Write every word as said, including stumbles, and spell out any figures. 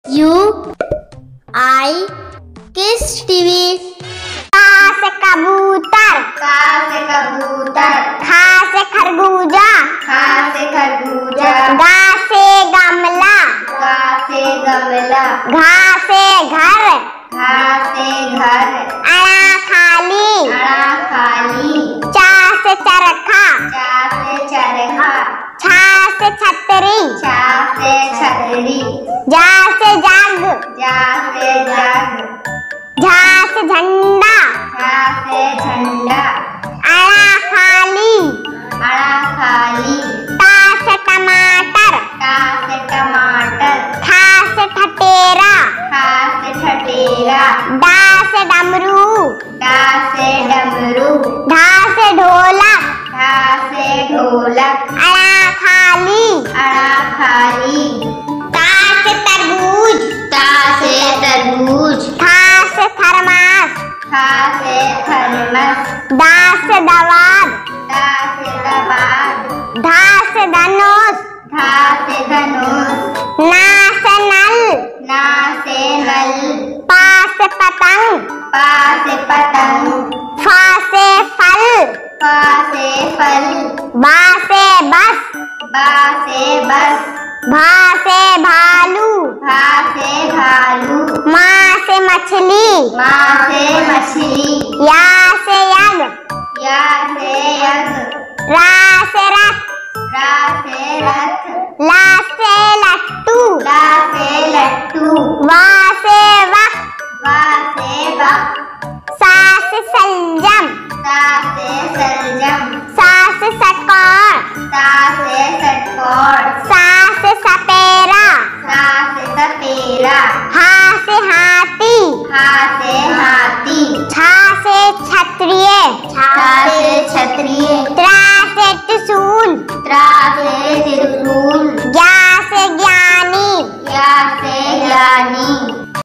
You आई किस TV. का से कबूतर, का से कबूतर, खा से खरबूजा, खा से खरबूजा, गा से गमला, गा से गमला, घा से घर, घा से घर, अड़ा खाली, अड़ा खाली, चा से चरखा, चा से चरखा, छा से छतरी, छा से छतरी, जा से जग, जा से जग, झा से झंडा, झा से झंडा, अड़ा खाली, अड़ा खाली, ता से टमाटर, टा से टमाटर, ठा से ठटेरा, ठा से ठटेरा, डा से डमरू, डा से डमरू, ढा से ढोलक, ढा से ढोलक, अड़ा खाली, अड़ा खाली, ता से तरबूज, ता से तरबूज, था से थर्मास, था से थर्मस, दा से दवात, दा से दबात, धा से धनुष, धा से धनुष, ना से नल, ना से नल, पा से पतंग, पा से पतंग, फा से फल, फा से फल, बा से बस, बा से बस, भा से भालू, भा से भालू, माँ से मछली, माँ से मछली, या से यग, या से यग, रा से रथ, रा से रथ, ला से लट्टू, ला से लट्टू, वा से वक, वा से वक, सा से सलजम, सा से सलजम, सा से षटकोर, सा से षटकोर, सा से सपेरा, सा से सपेरा, हा से हाथी, हा से हाथी, छा से क्षत्रिय, छा से क्षत्रिय, त्रा से त्रिशूल, त्रा से त्रिशूल,